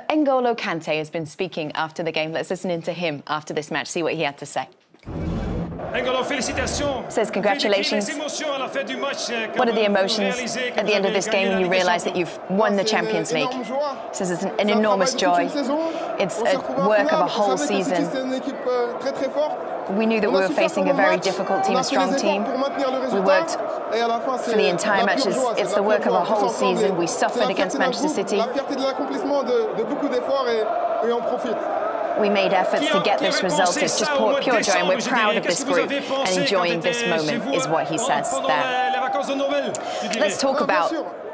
N'Golo Kante has been speaking after the game. Let's listen in to him after this match, see what he had to say. Says congratulations. What are the emotions at the end of this game when you realise that you've won the Champions League? Says it's an enormous joy. It's a work of a whole season. We knew that we were facing a very difficult team, a strong team. We worked for the entire matches. It's the work of a whole season. We suffered against Manchester City. We made efforts to get this result. It's just pure joy, and we're proud of this group and enjoying this moment, is what he says there. Let's talk about